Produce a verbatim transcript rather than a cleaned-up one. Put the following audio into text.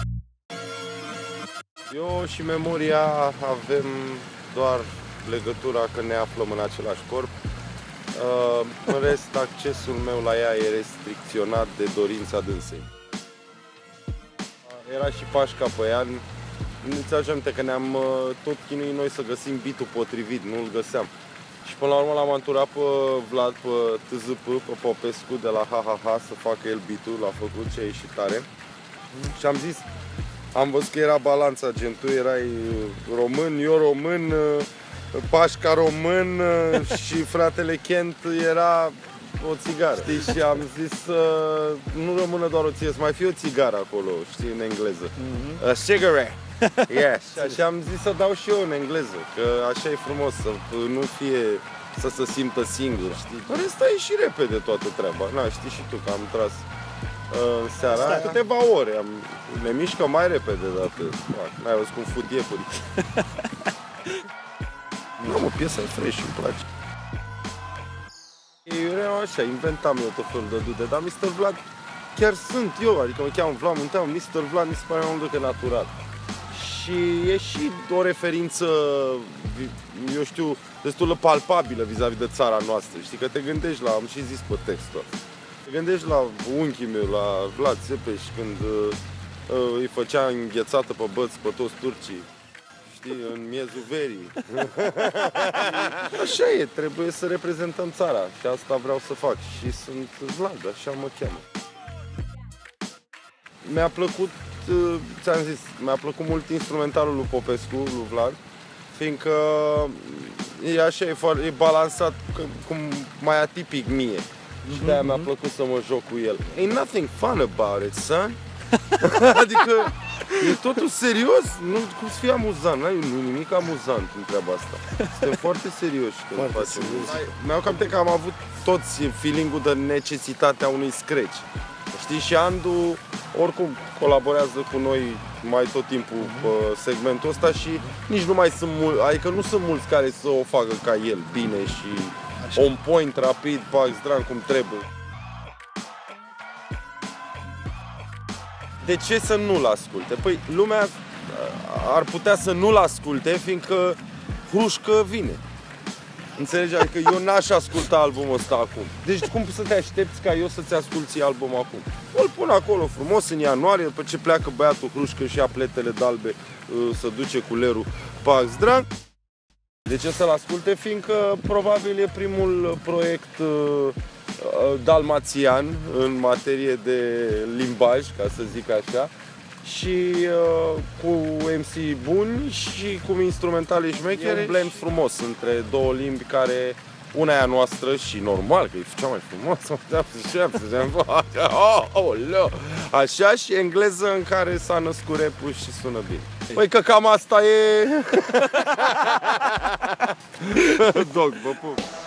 Eu și Memoria avem doar legătura că ne aflăm în același corp. În rest, accesul meu la ea e restricționat de dorința dânsei. Era și Pașca Păian. Înțelegi aminte că ne-am tot chinuit noi să găsim beat-ul potrivit, nu-l găseam. Și până la urmă l-am anturat pe Vlad, pe T Z P, pe Popescu de la Ha Ha Ha să facă el beat-ul, l-a făcut ce a ieșit tare. Mm. Și am zis, am văzut că era balanța, gen tu erai român, eu român, Pașca român și fratele Kent era o țigară. Știi? Și am zis să nu rămână doar o țigară, să mai fie o țigară acolo, știi, în engleză. Mm-hmm. A cigarette. Yes. Și am zis să dau și eu în engleză, că așa e frumos, să nu fie, să se simtă singur, știi? În rest a ieșit repede toată treaba. Na, știi și tu că am tras uh, în seara aia câteva ore, am, ne mișcă mai repede de atât. N-ai văzut cum fut iepuri. Nu, mă, piesa e fresh, îmi place. Eu așa, inventam eu tot felul de dude, dar mister Vlad chiar sunt eu, adică mă cheamă Vlad Munteanu, mister Vlad mi se pare mai mult decât natural. Și e și o referință, eu știu, destul de palpabilă vis-a-vis de țara noastră. Știi că te gândești la, am și zis pe textul ăsta, te gândești la unchiul meu, la Vlad Țepeș, când uh, îi făcea înghețată pe băți pe toți turcii, știi, în miezul verii. Așa e, trebuie să reprezentăm țara și asta vreau să fac. Și sunt Vlad, așa mă cheamă. Mi-a plăcut, ți-am zis, mi-a plăcut mult instrumentalul lui Popescu, lui Vlad, fiindcă e așa, e, foarte, e balansat cum mai atipic mie. Mm-hmm. Și de-aia mi-a plăcut să mă joc cu el. Ain't nothing fun about it, son. Adică e totul serios, nu cum să fie amuzant, nu e nimic amuzant în treaba asta. Suntem foarte serioși când foarte facem. Mi-au cam că am avut toți feeling-ul de necesitatea unui scratch. Știi, și Andu oricum colaborează cu noi mai tot timpul pe segmentul ăsta și nici nu mai sunt mulți, adică nu sunt mulți care să o facă ca el, bine și așa, on point, rapid, pax, dran, cum trebuie. De ce să nu-l asculte? Păi lumea ar putea să nu-l asculte, fiindcă Hrușcă vine. Înțelegi? Adică eu n-aș asculta albumul ăsta acum. Deci cum să te aștepți ca eu să-ți asculti albumul acum? Îl pun acolo frumos în ianuarie, după ce pleacă băiatul Hrușcă și ia pletele d'albe, să duce culerul Pax Dran. De ce să-l asculte? Fiindcă probabil e primul proiect dalmațian în materie de limbaj, ca să zic așa, și uh, cu M C buni și cu instrumentale șmechere. E un blend frumos între două limbi care, una e a noastră și normal că e cea mai frumoasă, așa, și engleză în care s-a născut rap-ul și sună bine. Păi că cam asta e. Dog, vă pup.